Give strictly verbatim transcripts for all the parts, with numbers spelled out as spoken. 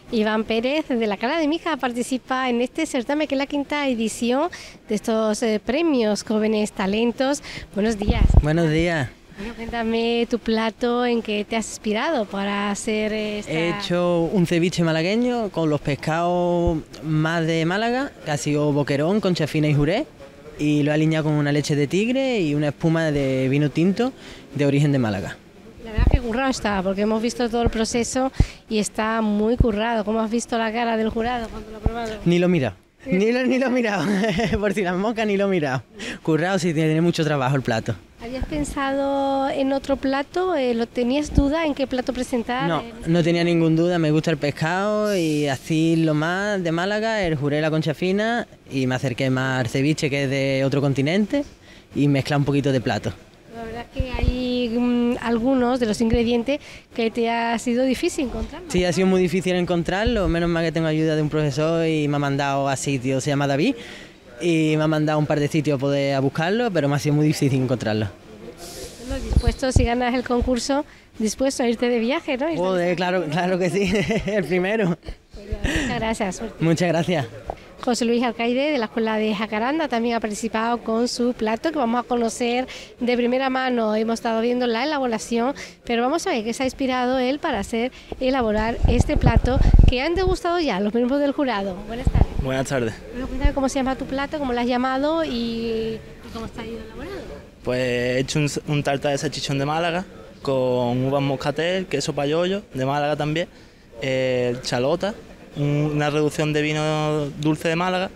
Iván Pérez, de la Cala de Mija, participa en este certamen que es la quinta edición de estos eh, premios Jóvenes Talentos. Buenos días. Buenos días. Bueno, cuéntame tu plato, en qué te has inspirado para hacer esta... He hecho un ceviche malagueño con los pescados más de Málaga, que ha sido boquerón, concha fina y juré, y lo he aliñado con una leche de tigre y una espuma de vino tinto de origen de Málaga. La verdad que currado está, porque hemos visto todo el proceso y está muy currado. ¿Cómo has visto la cara del jurado cuando lo ha probado? Ni lo he mirado, ni lo, ni lo he mirado, por si las moscas ni lo he mirado. Currado sí, tiene mucho trabajo el plato. ¿Habías pensado en otro plato? Eh, ¿lo tenías duda en qué plato presentar? No, Eh, no tenía ninguna duda, me gusta el pescado y así lo más de Málaga, el juré, la concha fina, y me acerqué más al ceviche, que es de otro continente, y mezclar un poquito de plato. La verdad es que hay mm, algunos de los ingredientes que te ha sido difícil encontrar. Sí, ha sido muy difícil encontrarlo, menos mal que tengo ayuda de un profesor y me ha mandado a sitios, se llama David, y me ha mandado a un par de sitios a poder a buscarlo, pero me ha sido muy difícil encontrarlo. Bueno, dispuesto, si ganas el concurso, dispuesto a irte de viaje, ¿no? Joder, claro, claro que sí, el primero. Muchas gracias. Suerte. Muchas gracias. José Luis Alcaide, de la Escuela de Jacaranda, también ha participado con su plato, que vamos a conocer de primera mano. Hemos estado viendo la elaboración, pero vamos a ver qué se ha inspirado él para hacer elaborar este plato que han degustado ya los miembros del jurado. Buenas tardes. Buenas tardes. Bueno, cuéntame cómo se llama tu plato, cómo lo has llamado y, y cómo está elaborado. Pues he hecho un, un tarta de salchichón de Málaga con uvas moscatel, queso payollo de Málaga también, eh, chalota, un, una reducción de vino dulce de Málaga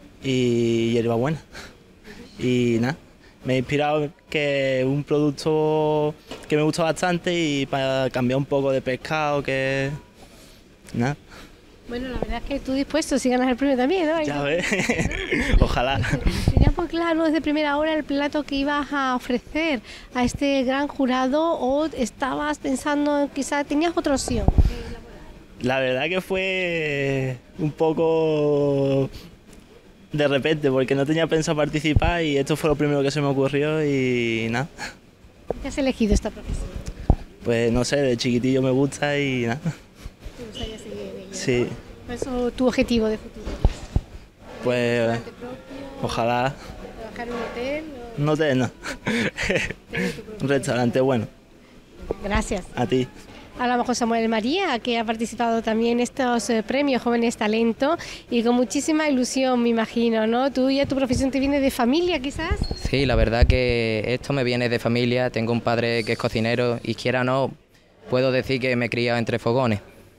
y hierbabuena. Y nada, me he inspirado que un producto que me gusta bastante y para cambiar un poco de pescado, que nada. Bueno, la verdad es que tú dispuesto, si ganas el premio también, ¿no? Ya ves, ojalá. ¿Tenías muy claro desde primera hora el plato que ibas a ofrecer a este gran jurado o estabas pensando, quizá tenías otra opción? La verdad que fue un poco de repente, porque no tenía pensado participar y esto fue lo primero que se me ocurrió y nada. ¿Qué has elegido esta profesión? Pues no sé, de chiquitillo me gusta y nada. ¿Te gustaría seguir en ello? Sí. ¿Cuál es tu objetivo de futuro? Pues ¿Un restaurante propio? ojalá. ¿Trabajar en un hotel? O... No te, no. tener tu propio Un restaurante bueno. Gracias. A ti. Hablamos con Samuel María, que ha participado también en estos eh, premios Jóvenes Talento y con muchísima ilusión, me imagino, ¿no? ¿Tú ya tu profesión te viene de familia, quizás? Sí, la verdad que esto me viene de familia. Tengo un padre que es cocinero y quiera o no, puedo decir que me he criado entre fogones.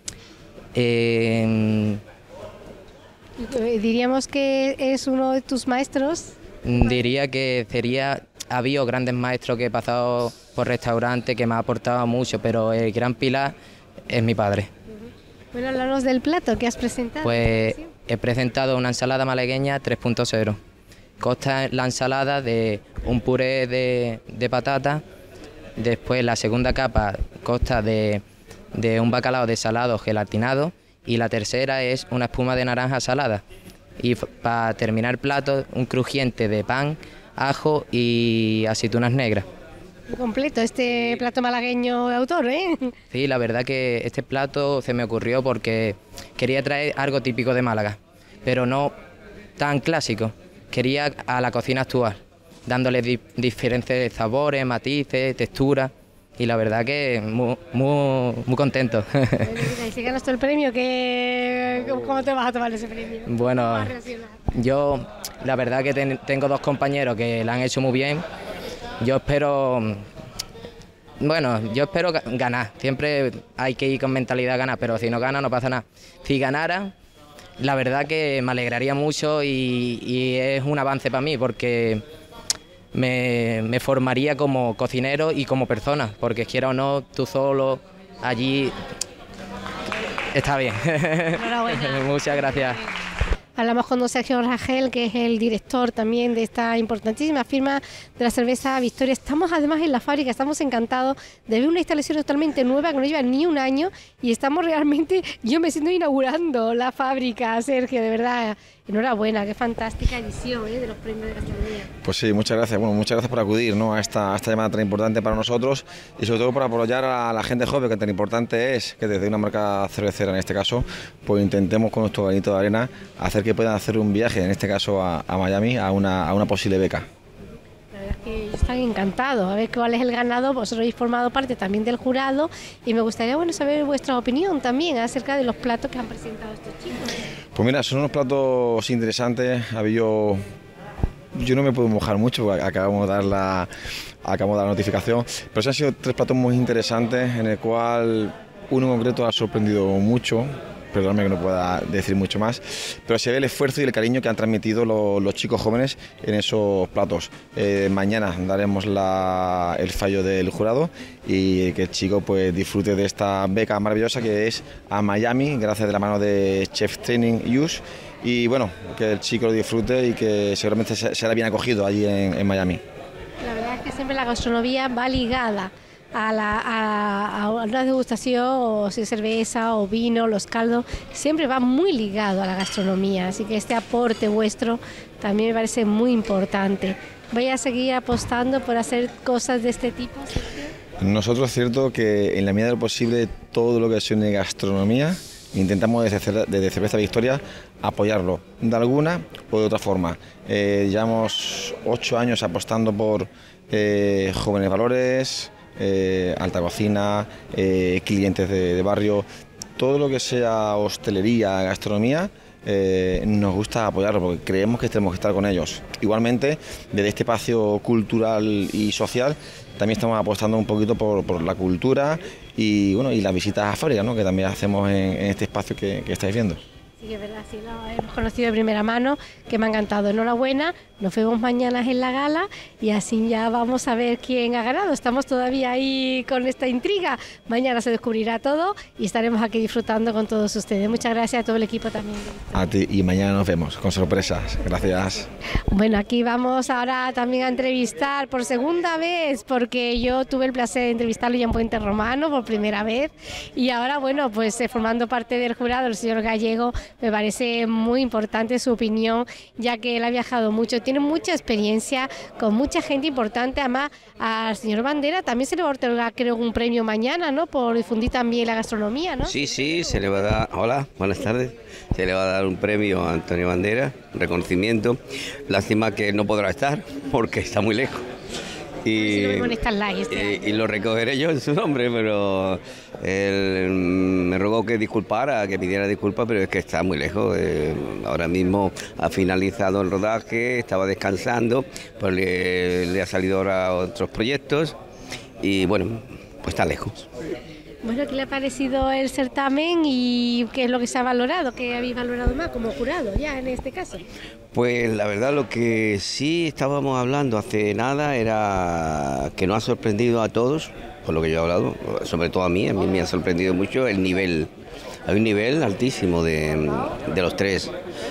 Eh, Diríamos que es uno de tus maestros. diría que sería... Ha habido grandes maestros que he pasado por restaurantes que me han aportado mucho, pero el gran pilar es mi padre. Bueno, háblanos del plato que has presentado. Pues he presentado una ensalada malagueña tres punto cero. Consta la ensalada de un puré de, de patata, después la segunda capa consta de, de un bacalao desalado gelatinado y la tercera es una espuma de naranja salada. Y para terminar el plato, un crujiente de pan, ajo y aceitunas negras. Completo este plato malagueño de autor, ¿eh? Sí, la verdad que este plato se me ocurrió porque quería traer algo típico de Málaga, pero no tan clásico. Quería a la cocina actual, dándole di diferentes sabores, matices, texturas, y la verdad que muy, muy, muy contento. Bueno, mira, y si ganas tú el premio, ¿qué, ¿cómo te vas a tomar ese premio? Bueno, yo la verdad que ten, tengo dos compañeros que la han hecho muy bien. Yo espero, bueno, yo espero ganar. Siempre hay que ir con mentalidad a ganar, pero si no gana no pasa nada. Si ganara, la verdad que me alegraría mucho y, y es un avance para mí porque me, me formaría como cocinero y como persona, porque quiera o no, tú solo allí está bien. Enhorabuena. Muchas gracias. Hablamos con don Sergio Rangel, que es el director también de esta importantísima firma de la cerveza Victoria. Estamos además en la fábrica, estamos encantados de ver una instalación totalmente nueva que no lleva ni un año y estamos realmente, yo me siento inaugurando la fábrica, Sergio, de verdad. Enhorabuena, qué fantástica edición ¿eh? de los premios de gastronomía. Pues sí, muchas gracias. Bueno, muchas gracias por acudir, ¿no? a, esta, a esta llamada tan importante para nosotros y sobre todo por apoyar a la gente joven, que tan importante es que desde una marca cervecera en este caso, pues intentemos con nuestro granito de arena hacer que puedan hacer un viaje, en este caso a, a Miami, a una, a una posible beca. La verdad es que están encantados, a ver cuál es el ganador. Vosotros habéis formado parte también del jurado y me gustaría bueno saber vuestra opinión también acerca de los platos que han presentado estos chicos. Pues mira, son unos platos interesantes. Yo, yo no me puedo mojar mucho porque acabamos de dar la, acabamos de dar la notificación, pero sí han sido tres platos muy interesantes en el cual uno en concreto ha sorprendido mucho. Perdóname que no pueda decir mucho más, pero se ve el esfuerzo y el cariño que han transmitido los, los chicos jóvenes en esos platos. Eh, mañana daremos la, el fallo del jurado y que el chico pues disfrute de esta beca maravillosa que es a Miami, gracias de la mano de Chef Training U S. Y bueno, que el chico lo disfrute y que seguramente será bien acogido allí en, en Miami. La verdad es que siempre la gastronomía va ligada a, la, a, a una degustación, o si cerveza o vino, los caldos, siempre va muy ligado a la gastronomía, así que este aporte vuestro también me parece muy importante. ¿Voy a seguir apostando por hacer cosas de este tipo, Sergio? Nosotros es cierto que en la medida de lo posible todo lo que sea de gastronomía intentamos desde, desde Cerveza Victoria apoyarlo de alguna o de otra forma. Eh, llevamos ocho años apostando por eh, jóvenes valores, Eh, alta cocina, eh, clientes de, de barrio, todo lo que sea hostelería, gastronomía, eh, nos gusta apoyarlo porque creemos que tenemos que estar con ellos. Igualmente, desde este espacio cultural y social, también estamos apostando un poquito por, por la cultura y, bueno, y las visitas a fábricas, ¿no? que también hacemos en, en este espacio que, que estáis viendo. Sí, que es verdad, sí, lo hemos conocido de primera mano, que me ha encantado. Enhorabuena, nos vemos mañana en la gala y así ya vamos a ver quién ha ganado. Estamos todavía ahí con esta intriga. Mañana se descubrirá todo y estaremos aquí disfrutando con todos ustedes. Muchas gracias a todo el equipo también. A ti, y mañana nos vemos con sorpresas. Gracias. Bueno, aquí vamos ahora también a entrevistar por segunda vez, porque yo tuve el placer de entrevistarlo ya en Puente Romano por primera vez y ahora, bueno, pues eh, formando parte del jurado, el señor Gallego. Me parece muy importante su opinión, ya que él ha viajado mucho, tiene mucha experiencia con mucha gente importante. Además, al señor Bandera también se le va a otorgar, creo, un premio mañana, ¿no? Por difundir también la gastronomía, ¿no? Sí, sí, se le va a dar, hola, buenas tardes, se le va a dar un premio a Antonio Bandera, reconocimiento. Lástima que no podrá estar porque está muy lejos. Y, y, y lo recogeré yo en su nombre, pero él me rogó que disculpara, que pidiera disculpas, pero es que está muy lejos. Eh, ahora mismo ha finalizado el rodaje, estaba descansando, pues le, le ha salido ahora otros proyectos y bueno, pues está lejos. Bueno, ¿qué le ha parecido el certamen y qué es lo que se ha valorado? ¿Qué habéis valorado más como jurado ya en este caso? Pues la verdad lo que sí estábamos hablando hace nada era que nos ha sorprendido a todos, por lo que yo he hablado, sobre todo a mí, a mí me ha sorprendido mucho el nivel, hay un nivel altísimo de, de los tres.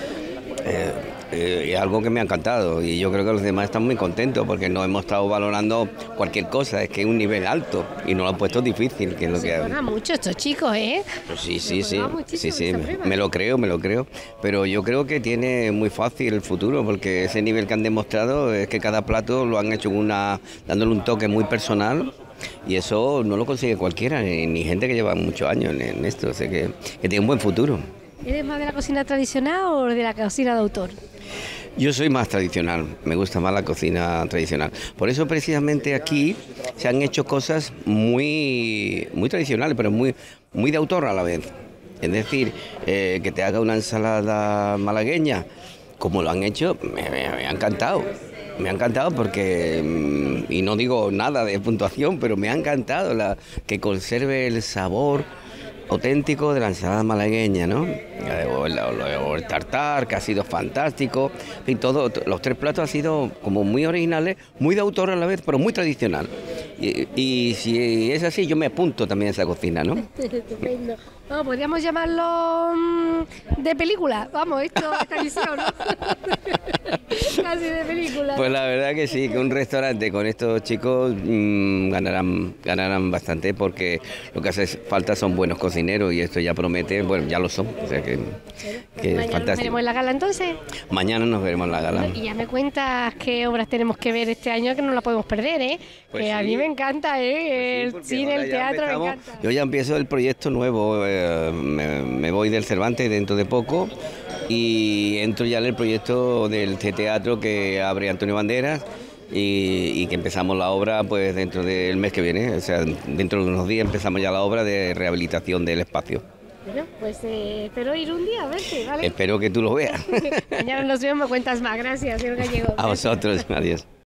Eh, Eh, es algo que me ha encantado y yo creo que los demás están muy contentos porque no hemos estado valorando cualquier cosa, es que es un nivel alto y nos lo han puesto difícil, que es lo se que juega mucho estos chicos, ¿eh? Pues sí, sí, sí, sí, sí, me, me lo creo, me lo creo, pero yo creo que tiene muy fácil el futuro porque ese nivel que han demostrado es que cada plato lo han hecho una, dándole un toque muy personal. Y eso no lo consigue cualquiera, ni, ni gente que lleva muchos años en, en esto, o sea que, que tiene un buen futuro. ¿Eres más de la cocina tradicional o de la cocina de autor? Yo soy más tradicional, me gusta más la cocina tradicional. Por eso precisamente aquí se han hecho cosas muy, muy tradicionales, pero muy, muy de autor a la vez. Es decir, eh, que te haga una ensalada malagueña, como lo han hecho, me, me, me ha encantado. Me ha encantado porque, y no digo nada de puntuación, pero me ha encantado la, que conserve el sabor auténtico de la ensalada malagueña, ¿no? O el, o el tartar, que ha sido fantástico. En fin, todo, los tres platos han sido como muy originales, muy de autor a la vez, pero muy tradicional. Y, y si es así, yo me apunto también a esa cocina, ¿no? Estupendo. No, podríamos llamarlo mmm, de película. Vamos, esto, esta visión, ¿no? Casi de película. Pues la verdad que sí, que un restaurante con estos chicos mmm, ganarán, ganarán bastante, porque lo que hace falta son buenos cocineros y esto ya promete, bueno, ya lo son. O sea que, que es Mañana nos fantástico. veremos en la gala entonces. Mañana nos veremos en la gala. Y ya me cuentas qué obras tenemos que ver este año, que no la podemos perder, ¿eh? Pues que a sí. mí me encanta, ¿eh? Pues el sí, porque cine, ahora el ya teatro, me empezamos. encanta. Yo ya empiezo el proyecto nuevo, eh, me, me voy del Cervantes dentro de poco y entro ya en el proyecto del teatro que abre Antonio Banderas y, y que empezamos la obra pues dentro del mes que viene, o sea, dentro de unos días empezamos ya la obra de rehabilitación del espacio. Bueno, pues eh, espero ir un día a verte, ¿vale? Espero que tú lo veas. Mañana nos vemos, me cuentas más. Gracias, señor Gallego. A vosotros, adiós.